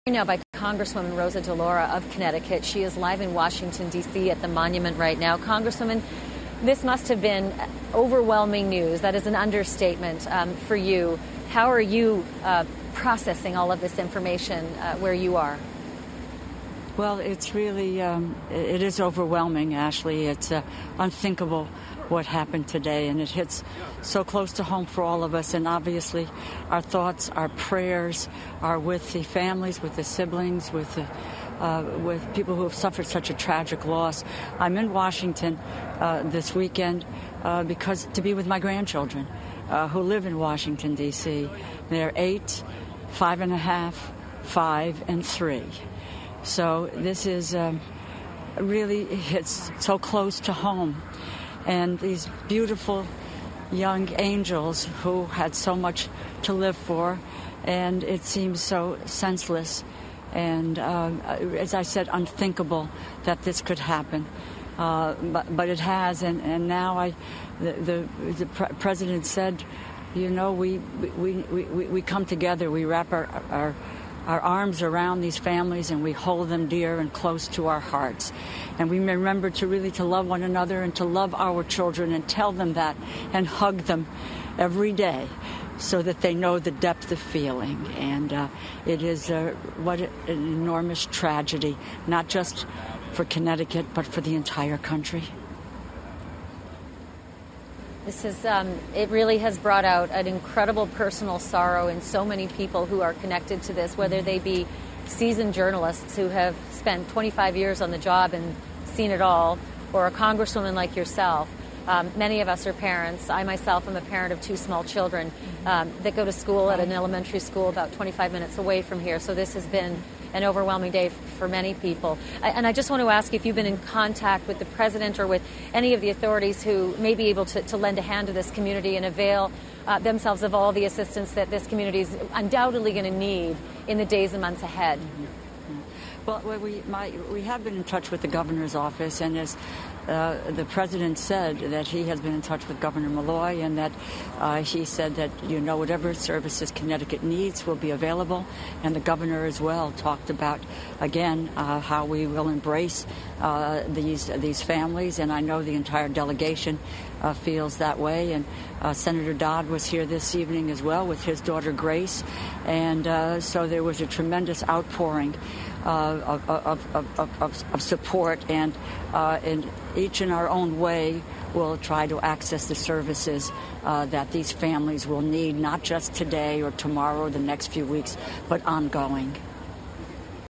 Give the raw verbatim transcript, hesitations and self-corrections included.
Now by Congresswoman Rosa DeLauro of Connecticut. She is live in Washington, D C at the monument right now. Congresswoman, this must have been overwhelming news. That is an understatement um, for you. How are you uh, processing all of this information uh, where you are? Well, it's really, um, it is overwhelming, Ashley. It's uh, unthinkable what happened today, and it hits so close to home for all of us. And obviously, our thoughts, our prayers are with the families, with the siblings, with the, uh, with people who have suffered such a tragic loss. I'm in Washington uh, this weekend uh, because to be with my grandchildren uh, who live in Washington, D C. They're eight, five and a half, five, and three. So this is um, really hits so close to home. And these beautiful young angels who had so much to live for, and it seems so senseless and, uh, as I said, unthinkable that this could happen. Uh, but, but it has, and, and now I, the, the, the pre- president said, you know, we, we, we, we, we come together, we wrap our, our our arms around these families and we hold them dear and close to our hearts. And we remember to really to love one another and to love our children and tell them that and hug them every day so that they know the depth of feeling. And uh, it is uh, what an enormous tragedy, not just for Connecticut, but for the entire country. This is, um, it really has brought out an incredible personal sorrow in so many people who are connected to this, whether they be seasoned journalists who have spent twenty-five years on the job and seen it all, or a congresswoman like yourself. Um, many of us are parents. I myself am a parent of two small children um, that go to school at an elementary school about twenty-five minutes away from here. So this has been an overwhelming day for many people. And I just want to ask if you've been in contact with the president or with any of the authorities who may be able to, to lend a hand to this community and avail uh, themselves of all the assistance that this community is undoubtedly going to need in the days and months ahead. Mm-hmm. Well, we, my, we have been in touch with the governor's office, and as uh, the president said that he has been in touch with Governor Malloy, and that uh, he said that, you know, whatever services Connecticut needs will be available. And the governor as well talked about, again, uh, how we will embrace uh, these these families. And I know the entire delegation uh, feels that way. And uh, Senator Dodd was here this evening as well with his daughter Grace. And uh, so there was a tremendous outpouring Uh, of, of, of, of, of support, and uh, in each in our own way will try to access the services uh, that these families will need, not just today or tomorrow or the next few weeks, but ongoing.